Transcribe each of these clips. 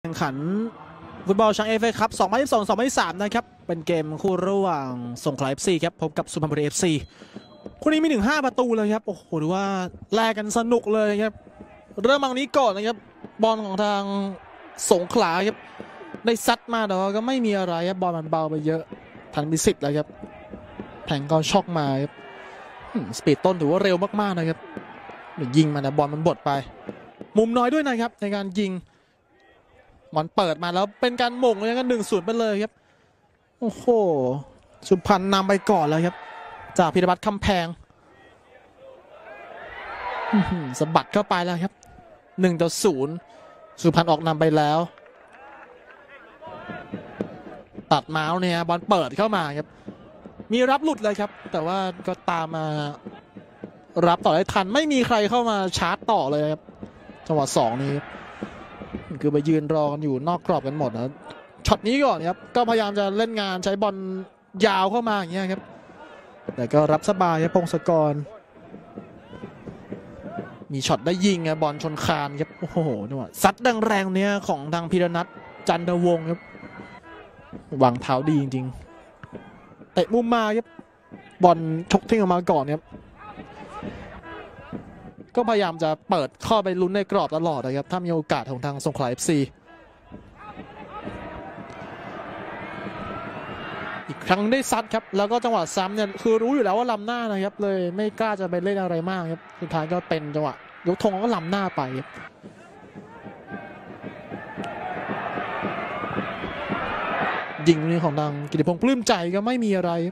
แข่งขันฟุตบอลช้างFA Cup 2022-2023 นะครับเป็นเกมคู่ระหว่างสงขลา FC ครับพบกับสุพรรณบุรี FC คู่นี้มีถึง5ประตูเลยครับโอ้โหถือว่าแลกกันสนุกเลยครับเริ่มมาตรงนี้ก่อนนะครับบอลของทางสงขลาครับได้ซัดมาแต่ว่าก็ไม่มีอะไรครับบอลมันเบาไปเยอะทันมีสิทธิ์แล้วครับแทงก็ช็อกมาครับสปีดต้นถือว่าเร็วมากๆนะครับยิงมาแต่บอลมันบดไปมุมน้อยด้วยนะครับในการยิงบอลเปิดมาแล้วเป็นการหม่งเลยกัน1-0ไปเลยครับโอ้โหสุพรรณนำไปก่อนแล้วครับจากพิรพัฒน์คำแพงสะบัดเข้าไปแล้วครับ1-0สุพรรณออกนำไปแล้วตัดเมาส์เนี่ยบอลเปิดเข้ามาครับมีรับหลุดเลยครับแต่ว่าก็ตามมารับต่อได้ทันไม่มีใครเข้ามาชาร์จต่อเลยครับจังหวะ2นี้คือไปยืนรอกันอยู่นอกกรอบกันหมดนะช็อตนี้ก่อนครับก็พยายามจะเล่นงานใช้บอลยาวเข้ามาอย่างเงี้ยครับแต่ก็รับสบายครับพงศกรมีช็อตได้ยิงครับบอลชนคานครับโอ้โหจังหวะซัดแรงๆเนี้ยของทางพีรนัทจันทวงศ์ครับวางเท้าดีจริงๆเตะมุมมาครับบอลชกทิ้งออกมาก่อนครับก็พยายามจะเปิดเข้าไปลุ้นในกรอบตลอดนะครับถ้ามีโอกาสของทางสงขลา FC อีกครั้งได้ซัดครับแล้วก็จังหวะซ้ำเนี่ยคือรู้อยู่แล้วว่าล้ำหน้านะครับเลยไม่กล้าจะไปเล่นอะไรมากครับสุดท้ายก็เป็นจังหวะยกธงก็ล้ำหน้าไปยิงนี้ของทางกิติพงษ์ปลื้มใจก็ไม่มีอะไร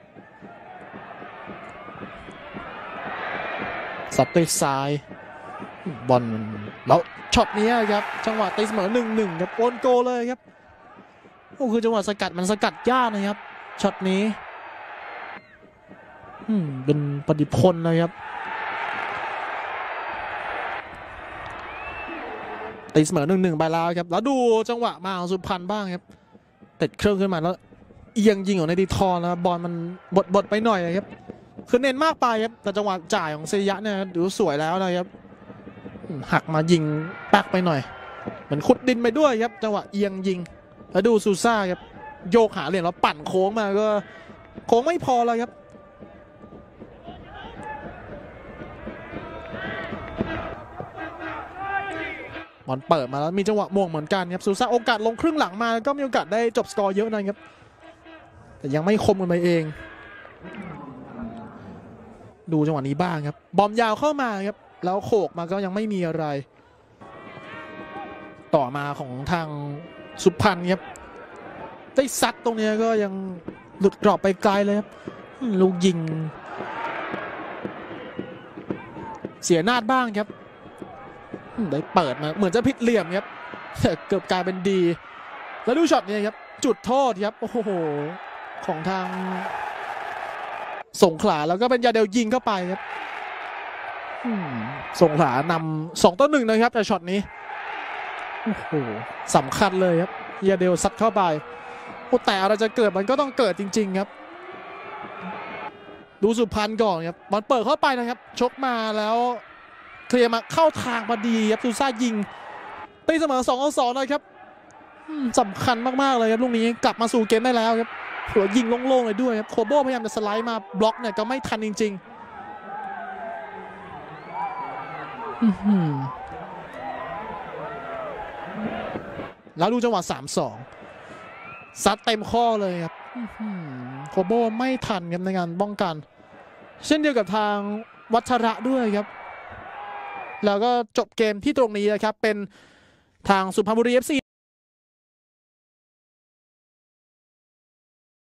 สับด้วยซ้ายบอลแล้วช็อตนี้ครับจังหวะตีเสมอ 1-1 ครับโอนโกเลยครับโอ้คือจังหวะสกัดมันสกัดยากนะครับช็อตนี้เป็นปฏิพลนะครับตีเสมอ 1-1 ไปแล้วครับแล้วดูจังหวะมาของสุพรรณบ้างครับติดเครื่องขึ้นมาแล้วเอียงยิงของในดิทอนนะบอลมันบดไปหน่อยครับคือเน้นมากไปครับแต่จังหวะจ่ายของเซยะเนี่ยดูสวยแล้วนะครับหักมายิงแป๊กไปหน่อยเหมือนขุดดินไปด้วยครับจังหวะเอียงยิงแล้วดูซูซ่าครับโยกหาเหรียญแล้วปั่นโค้งมาก็โค้งไม่พอแล้วครับบอลเปิดมาแล้วมีจังหวะม่วงเหมือนกันครับซูซ่าโอกาสลงครึ่งหลังมาก็มีโอกาสได้จบสกอร์เยอะนะครับแต่ยังไม่คมกันไปเองดูจังหวะนี้บ้างครับบอมยาวเข้ามาครับแล้วโขกมาก็ยังไม่มีอะไรต่อมาของทางสุพรรณครับได้ซัดตรงนี้ก็ยังหลุดกรอบไปไกลเลยครับลูกยิงเสียนาดบ้างครับได้เปิดมาเหมือนจะผิดเหลี่ยมครับเกือบกลายเป็นดีแล้วดูช็อตนี้ครับจุดโทษครับโอ้โหของทางสงขลาแล้วก็เป็นยาเดลยิงเข้าไปครับสงขลานำ2-1นะครับแต่ช็อตนี้โอ้โหสำคัญเลยครับยาเดลซัดเข้าไปแต่อะไรจะเกิดมันก็ต้องเกิดจริงๆครับดูสุพรรณก่อนครับบอลเปิดเข้าไปนะครับชกมาแล้วเคลียร์มาเข้าทางพอดีครับซูซ่ายิงตีเสมอ2-2เลยครับสำคัญมากๆเลยครับลูกนี้กลับมาสู่เกมได้แล้วครับหัวยิงโล่งๆเลยด้วยครับโคโบพยายามจะสไลด์มาบล็อกเนี่ยก็ไม่ทันจริงๆแล้วดูจังหวะ3-2ซัดเต็มข้อเลยครับโคโบไม่ทันครับในการป้องกันเช่นเดียวกับทางวัชระด้วยครับแล้วก็จบเกมที่ตรงนี้นะครับเป็นทางสุพรรณบุรี FC